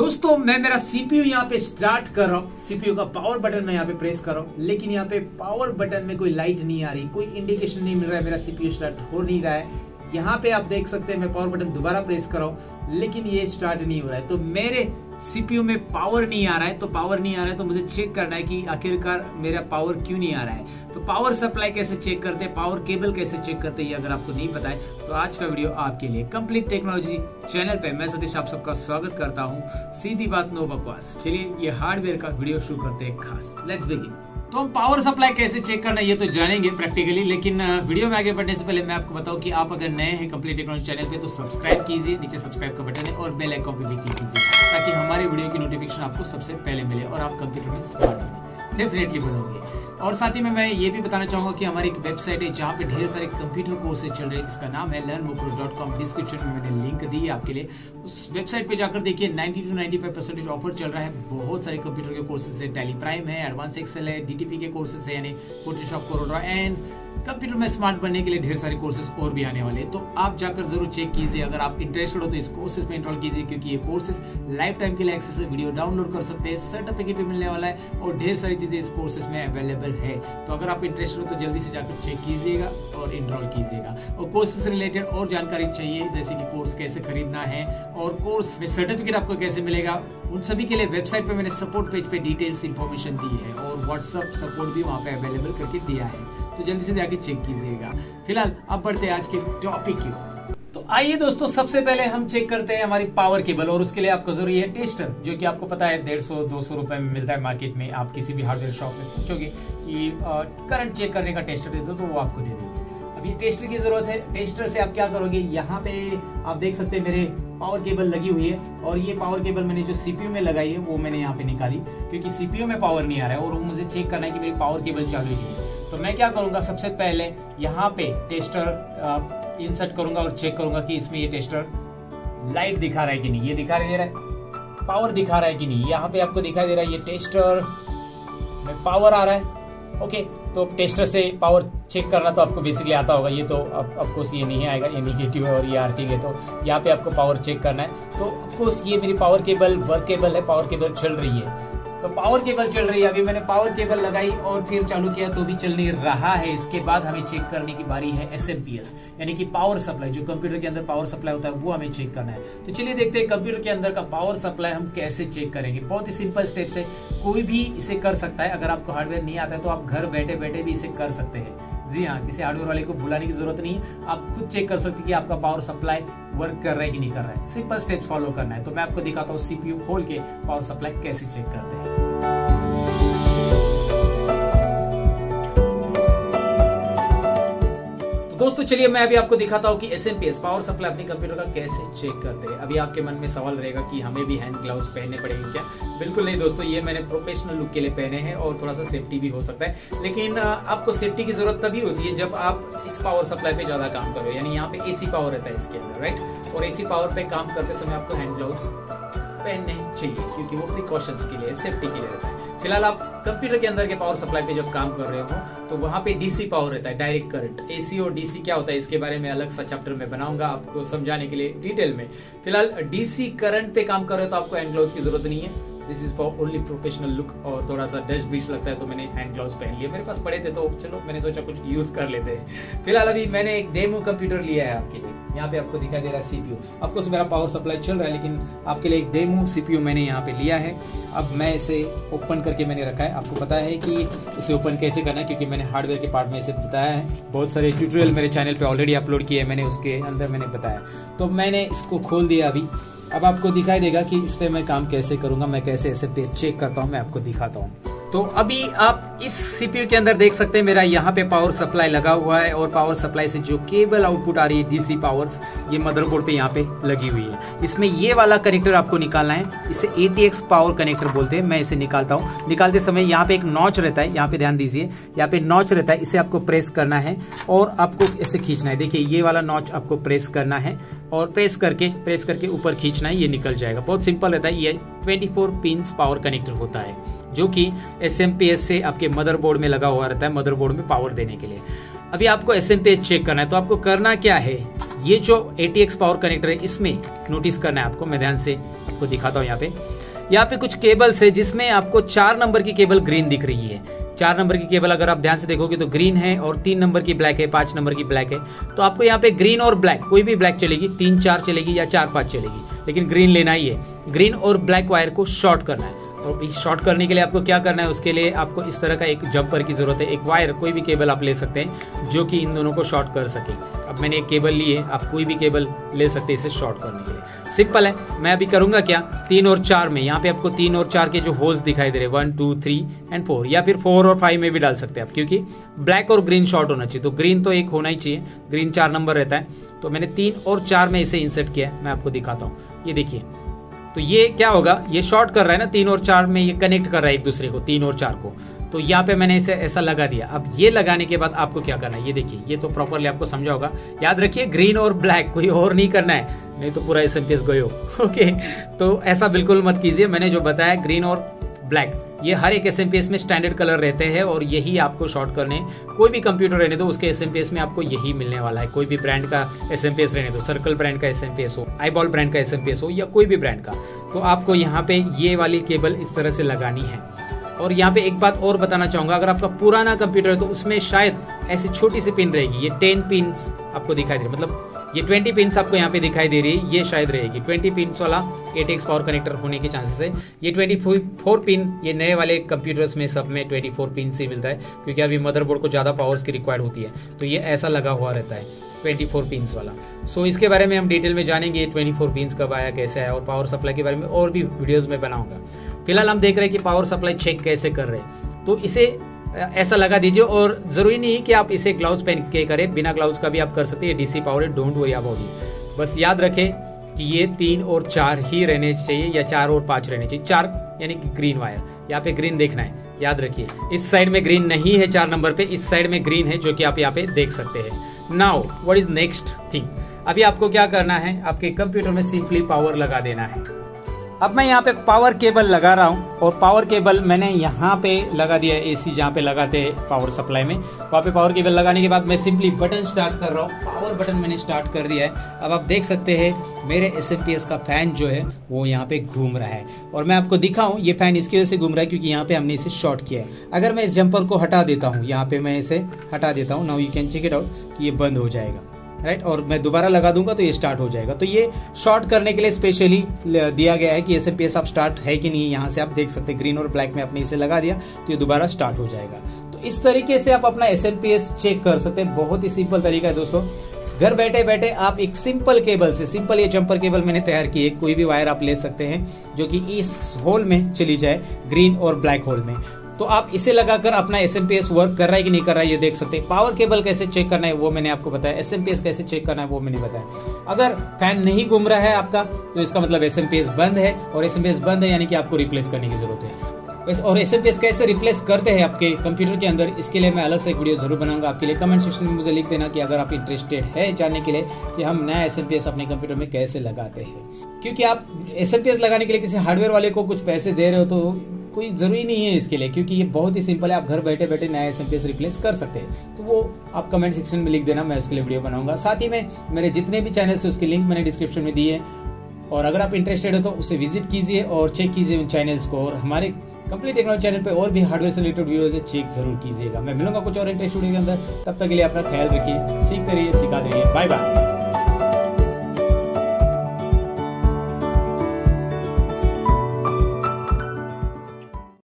दोस्तों मैं मेरा सीपीयू यहाँ पे स्टार्ट कर रहा हूँ। सीपीयू का पावर बटन मैं यहाँ पे प्रेस कर रहा हूँ, लेकिन यहाँ पे पावर बटन में कोई लाइट नहीं आ रही, कोई इंडिकेशन नहीं मिल रहा है, मेरा सीपीयू स्टार्ट हो नहीं रहा है। यहाँ पे आप देख सकते हैं मैं पावर बटन दोबारा प्रेस कर रहा हूँ, लेकिन ये स्टार्ट नहीं हो रहा है। तो मेरे सीपीयू में पावर नहीं आ रहा है। तो पावर नहीं आ रहा है तो मुझे चेक करना है कि आखिरकार मेरा पावर क्यों नहीं आ रहा है। तो पावर सप्लाई कैसे चेक करते हैं, पावर केबल कैसे चेक करते हैं, ये अगर आपको नहीं पता है तो आज का वीडियो आपके लिए। कंप्लीट टेक्नोलॉजी चैनल पे मैं सतीश आप सबका स्वागत करता हूँ। सीधी बात नो बकवास। चलिए ये हार्डवेयर का वीडियो शुरू करते हैं खास। Let's begin. तो हम पावर सप्लाई कैसे चेक करना है ये तो जानेंगे प्रैक्टिकली, लेकिन वीडियो में आगे बढ़ने से पहले मैं आपको बताऊं कि आप अगर नए हैं कंप्लीट टेक्नोलॉजी चैनल पे तो सब्सक्राइब कीजिए, नीचे सब्सक्राइब का बटन है और बेल आइकन पे भी क्लिक कीजिए ताकि हमारे वीडियो की नोटिफिकेशन आपको सबसे पहले मिले और आप कंप्यूटर में स्मार्ट बने, डेफिनेटली बनोगे। और साथ ही में मैं ये भी बताना चाहूंगा कि हमारी एक वेबसाइट है जहाँ पे ढेर सारे कंप्यूटर कोर्सेज चल रहे हैं जिसका नाम है learnmopro.com। डिस्क्रिप्शन में मैंने लिंक दी है आपके लिए। उस वेबसाइट पे जाकर देखिए 90 to 95% ऑफर चल रहा है। बहुत सारे कंप्यूटर के कोर्सेज है, टैली प्राइम है, एडवांस एक्सेल है, डीटीपी के कोर्सेज है यानी फोटोशॉप, कोरोडा एंड कंप्यूटर में स्मार्ट बनने के लिए ढेर सारे कोर्सेज और भी आने वाले हैं। तो आप जाकर जरूर चेक कीजिए। अगर आप इंटरेस्टेड हो तो इस कोर्सेज में एनरोल कीजिए क्योंकि ये कोर्सेज लाइफ टाइम के लिए एक्सेस है, वीडियो डाउनलोड कर सकते हैं, सर्टिफिकेट भी मिलने वाला है और ढेर सारी चीजें इस कोर्सेज में अवेलेबल है। तो अगर आप इंटरेस्टेड हो तो जल्दी से जाकर चेक कीजिएगा और एनरोल कीजिएगा। और कोर्स से रिलेटेड और जानकारी चाहिए जैसे कि कोर्स कैसे खरीदना है और कोर्स में सर्टिफिकेट आपको कैसे मिलेगा, उन सभी के लिए वेबसाइट पे मैंने सपोर्ट पेज पे डिटेल्स इंफॉर्मेशन दी है और व्हाट्सएप सपोर्ट भी वहाँ पे अवेलेबल करके दिया है। तो जल्दी से जाके चेक कीजिएगा। फिलहाल अब बढ़ते हैं आज के टॉपिक की। तो आइए दोस्तों, सबसे पहले हम चेक करते हैं हमारी पावर केबल और उसके लिए आपको जरूरी है टेस्टर, जो कि आपको पता है 150-200 रुपए में मिलता है मार्केट में। आप किसी भी हार्डवेयर शॉप में पूछोगे कि करंट चेक करने का टेस्टर दे दो तो वो आपको दे देंगे। अब ये टेस्टर की जरूरत है। टेस्टर से आप क्या करोगे, यहाँ पे आप देख सकते हैं मेरे पावर केबल लगी हुई है और ये पावर केबल मैंने जो सीपीयू में लगाई है वो मैंने यहाँ पे निकाली क्योंकि सीपीयू में पावर नहीं आ रहा है और मुझे चेक करना है कि मेरी पावर केबल चालू है। तो मैं क्या करूंगा, सबसे पहले यहाँ पे टेस्टर इंसर्ट करूंगा और चेक करूंगा कि इसमें ये टेस्टर लाइट दिखा रहा है कि नहीं, ये दिखाई दे रहा है, पावर दिखा रहा है कि नहीं। यहाँ पे आपको दिखाई दे रहा है ये टेस्टर में पावर आ रहा है। ओके, तो टेस्टर से पावर चेक करना तो आपको बेसिकली आता होगा। ये तो ऑफकोर्स ये नहीं आएगा, ये निगेटिव है और ये आरती है। तो यहाँ पे आपको पावर चेक करना है। तो ऑफकोर्स ये मेरी पावर केबल वर्केबल है, पावर केबल चल रही है। तो पावर केबल चल रही है। अभी मैंने पावर केबल लगाई और फिर चालू किया तो भी चल नहीं रहा है। इसके बाद हमें चेक करने की बारी है SMP यानी कि पावर सप्लाई। जो कंप्यूटर के अंदर पावर सप्लाई होता है वो हमें चेक करना है। तो चलिए देखते हैं कंप्यूटर के अंदर का पावर सप्लाई हम कैसे चेक करेंगे। बहुत ही सिंपल स्टेप्स है, कोई भी इसे कर सकता है। अगर आपको हार्डवेयर नहीं आता है तो आप घर बैठे बैठे भी इसे कर सकते हैं। जी हाँ, किसी हार्डवेयर वाले को बुलाने की जरूरत नहीं है। आप खुद चेक कर सकते हैं कि आपका पावर सप्लाई वर्क कर रहा है कि नहीं कर रहा है। सिंपल स्टेप्स फॉलो करना है। तो मैं आपको दिखाता हूँ सीपीयू खोल के पावर सप्लाई कैसे चेक करते हैं। दोस्तों चलिए मैं अभी आपको दिखाता हूँ कि SMP पावर सप्लाई अपने कंप्यूटर का कैसे चेक करते हैं। अभी आपके मन में सवाल रहेगा कि हमें भी हैंड ग्लव्स पहनने पड़ेंगे क्या? बिल्कुल नहीं दोस्तों, ये मैंने प्रोफेशनल लुक के लिए पहने हैं और थोड़ा सा सेफ्टी भी हो सकता है। लेकिन आपको सेफ्टी की जरूरत तभी होती है जब आप इस पावर सप्लाई पे ज्यादा काम करो, यानी यहाँ पे AC पावर रहता है इसके अंदर, राइट। और AC पावर पे काम करते समय आपको हैंड ग्लव्स पहनने चाहिए क्योंकि वो प्रिकॉशंस के लिए, सेफ्टी के लिए रहता है। फिलहाल आप कंप्यूटर के अंदर के पावर सप्लाई पे जब काम कर रहे हो तो वहां पे DC पावर रहता है, डायरेक्ट करंट। AC और DC क्या होता है इसके बारे में अलग सा चैप्टर में बनाऊंगा आपको समझाने के लिए डिटेल में। फिलहाल DC करंट पे काम कर रहे हो तो आपको हैंड ग्लव्स की जरूरत नहीं है। This is for only professional look. और थोड़ा सा डस्ट बीच लगता है तो मैंने हैंड ग्लव्स पहन लिए, मेरे पास पड़े थे तो चलो मैंने सोचा कुछ यूज कर लेते हैं। फिलहाल अभी मैंने एक डेमो कंप्यूटर लिया है आपके लिए। यहाँ पे आपको दिखाई दे रहा है CPU। आपको मेरा पावर सप्लाई चल रहा है लेकिन आपके लिए एक डेमो CPU मैंने यहाँ पे लिया है। अब मैं इसे ओपन करके मैंने रखा है। आपको पता है कि इसे ओपन कैसे करना है क्योंकि मैंने हार्डवेयर के पार्ट में इसे बताया है। बहुत सारे ट्यूटोरियल मेरे चैनल पे ऑलरेडी अपलोड किए हैं मैंने, उसके अंदर मैंने बताया। तो मैंने इसको खोल दिया अभी। अब आपको दिखाई देगा कि इस पे मैं काम कैसे करूंगा, मैं कैसे SMP चेक करता हूं, मैं आपको दिखाता हूं। तो अभी आप इस CPU के अंदर देख सकते हैं मेरा यहाँ पे पावर सप्लाई लगा हुआ है और पावर सप्लाई से जो केबल आउटपुट आ रही है DC पावर्स, ये मदरबोर्ड पे यहाँ पे लगी हुई है। इसमें ये वाला कनेक्टर आपको निकालना है। इसे ATX पावर कनेक्टर बोलते हैं। मैं इसे निकालता हूँ। निकालते समय यहाँ पे एक नॉच रहता है, यहाँ पे ध्यान दीजिए, यहाँ पे नॉच रहता है। इसे आपको प्रेस करना है और आपको ऐसे खींचना है। देखिए ये वाला नॉच आपको प्रेस करना है और प्रेस करके ऊपर खींचना है, ये निकल जाएगा। बहुत सिंपल रहता है। ये 24 पिंस पावर कनेक्टर होता है जो कि SMP से आपके मदरबोर्ड में लगा हुआ रहता है, मदरबोर्ड में पावर देने के लिए। अभी आपको SMP चेक करना है तो आपको करना क्या है, ये जो ATX पावर कनेक्टर है इसमें नोटिस करना है आपको, मैं ध्यान से आपको दिखाता हूँ। यहाँ पे कुछ केबल्स है जिसमें आपको 4 नंबर की केबल ग्रीन दिख रही है। 4 नंबर की केबल अगर आप ध्यान से देखोगे तो ग्रीन है और 3 नंबर की ब्लैक है, 5 नंबर की ब्लैक है। तो आपको यहाँ पे ग्रीन और ब्लैक कोई भी ब्लैक चलेगी, 3-4 चलेगी या 4-5 चलेगी, लेकिन ग्रीन लेना ही है। ग्रीन और ब्लैक वायर को शॉर्ट करना है और इस शॉर्ट करने के लिए आपको क्या करना है, उसके लिए आपको इस तरह का एक जंपर की जरूरत है। एक वायर, कोई भी केबल आप ले सकते हैं जो कि इन दोनों को शॉर्ट कर सके। अब मैंने एक केबल ली है, आप कोई भी केबल ले सकते हैं इसे शॉर्ट करने के लिए। सिंपल है। मैं अभी करूंगा क्या, 3 और 4 में, यहाँ पे आपको 3 और 4 के जो होल्स दिखाई दे रहे हैं 1 2 3 एंड 4, या फिर 4 और 5 में भी डाल सकते हैं आप, क्योंकि ब्लैक और ग्रीन शॉर्ट होना चाहिए। तो ग्रीन तो एक होना ही चाहिए, ग्रीन 4 नंबर रहता है। तो मैंने 3 और 4 में इसे इंसर्ट किया है, मैं आपको दिखाता हूँ। ये देखिए, तो ये क्या होगा, ये शॉर्ट कर रहा है ना 3 और 4 में, ये कनेक्ट कर रहा है एक दूसरे को 3 और 4 को। तो यहाँ पे मैंने इसे ऐसा लगा दिया। अब ये लगाने के बाद आपको क्या करना है, ये देखिए, ये तो प्रॉपरली आपको समझा होगा। याद रखिए ग्रीन और ब्लैक, कोई और नहीं करना है, नहीं तो पूरा SMPS गयो। ओके, तो ऐसा बिल्कुल मत कीजिए। मैंने जो बताया ग्रीन और ब्लैक, ये हर एक SMPS में स्टैंडर्ड कलर रहते हैं और यही आपको शॉर्ट करने, कोई भी कंप्यूटर रहने दो उसके SMPS में आपको यही मिलने वाला है। कोई भी ब्रांड का SMPS रहने दो, सर्कल ब्रांड का SMPS हो, आईबॉल ब्रांड का SMPS हो या कोई भी ब्रांड का, तो आपको यहाँ पे ये वाली केबल इस तरह से लगानी है। और यहाँ पे एक बात और बताना चाहूंगा, अगर आपका पुराना कंप्यूटर है तो उसमें शायद ऐसी छोटी सी पिन रहेगी, ये 10 पिन्स आपको दिखाई दे रही है, मतलब ये 20 पिन्स आपको यहाँ पे दिखाई दे रही है, ये शायद रहेगी 20 पिन्स वाला ATX पावर कनेक्टर होने के चांसेस है। ये 24 पिन, ये नए वाले कंप्यूटर्स में सब में 24 पिन से मिलता है, क्योंकि अभी मदरबोर्ड को ज़्यादा पावर्स की रिक्वायर्ड होती है, तो ये ऐसा लगा हुआ रहता है 24 पिन्स वाला। सो इसके बारे में हम डिटेल में जानेंगे, 24 पिन्स कब आया, कैसे आया, और पावर सप्लाई के बारे में और भी वीडियोज़ में बनाऊंगा। फिलहाल हम देख रहे हैं कि पावर सप्लाई चेक कैसे कर रहे हैं, तो इसे ऐसा लगा दीजिए। और जरूरी नहीं है कि आप इसे ग्लव्स पहन के करें, बिना ग्लव्स का भी आप कर सकते हैं। DC पावर है, डोंट वरी अबाउट इट। बस याद रखें कि ये 3 और 4 ही रहने चाहिए, या 4 और 5 रहने चाहिए। 4 यानी कि ग्रीन वायर, यहाँ पे ग्रीन देखना है, याद रखिए। इस साइड में ग्रीन नहीं है 4 नंबर पे, इस साइड में ग्रीन है, जो कि आप यहाँ पे देख सकते हैं। Now what is next thing, अभी आपको क्या करना है, आपके कंप्यूटर में सिंपली पावर लगा देना है। अब मैं यहाँ पे पावर केबल लगा रहा हूँ, और पावर केबल मैंने यहाँ पे लगा दिया है, AC जहाँ पे लगाते हैं पावर सप्लाई में, वहाँ पे पावर केबल लगाने के बाद मैं सिंपली बटन स्टार्ट कर रहा हूँ। पावर बटन मैंने स्टार्ट कर दिया है। अब आप देख सकते हैं मेरे SMPS का फैन जो है वो यहाँ पे घूम रहा है, और मैं आपको दिखाऊं, ये फैन इसकी वजह से घूम रहा है क्योंकि यहाँ पे हमने इसे शॉर्ट किया है। अगर मैं इस जंपर को हटा देता हूँ, यहाँ पे मैं इसे हटा देता हूँ, now you can check it out, कि ये बंद हो जाएगा, राइट। और मैं दोबारा लगा दूंगा तो ये स्टार्ट हो जाएगा। तो ये शॉर्ट करने के लिए स्पेशली दिया गया है कि SMPS आप स्टार्ट है कि नहीं, यहाँ से आप देख सकते हैं ग्रीन और ब्लैक में आपने इसे लगा दिया तो ये दोबारा स्टार्ट हो जाएगा। तो इस तरीके से आप अपना SMPS चेक कर सकते हैं। बहुत ही सिंपल तरीका है दोस्तों। घर बैठे बैठे आप एक सिंपल केबल से, सिंपल ये जंपर केबल मैंने तैयार की है, कोई भी वायर आप ले सकते हैं जो कि इस होल में चली जाए, ग्रीन और ब्लैक होल में। तो आप इसे लगाकर अपना SMPS वर्क कर रहा है कि नहीं कर रहा है ये देख सकते हैं। पावर केबल कैसे चेक करना है वो मैंने आपको बताया, SMPS कैसे चेक करना है वो मैंने बताया। अगर फैन नहीं घूम रहा है आपका तो इसका मतलब SMPS बंद है, और SMPS बंद है यानी कि आपको रिप्लेस करने की जरूरत है। और SMPS कैसे रिप्लेस करते हैं आपके कंप्यूटर के अंदर, इसके लिए मैं अलग से एक वीडियो जरूर बनाऊंगा आपके लिए। कमेंट सेक्शन में मुझे लिख देना कि अगर आप इंटरेस्टेड है जानने के लिए कि हम नया SMPS अपने कंप्यूटर में कैसे लगाते हैं। क्योंकि आप SMPS लगाने के लिए किसी हार्डवेयर वाले को कुछ पैसे दे रहे हो तो कोई जरूरी नहीं है इसके लिए, क्योंकि ये बहुत ही सिंपल है, आप घर बैठे बैठे नया SMPS रिप्लेस कर सकते हैं। तो वो आप कमेंट सेक्शन में लिख देना, मैं उसके लिए वीडियो बनाऊंगा। साथ ही में मेरे जितने भी चैनल्स है उसकी लिंक मैंने डिस्क्रिप्शन में दी है, और अगर आप इंटरेस्टेड हो तो उसे विजिट कीजिए और चेक कीजिए उन चैनल्स को। और हमारे कंप्लीट टेक्नोलॉजी चैनल पे और भी हार्डवेयर से रिलेटेड वीडियोज है, चेक जरूर कीजिएगा। मैं मिलूंगा कुछ और इंटरेस्टेड वीडियो के अंदर, तब तक के लिए अपना ख्याल रखिए, सीखते रहिए, सिखाते रहिए। Bye bye.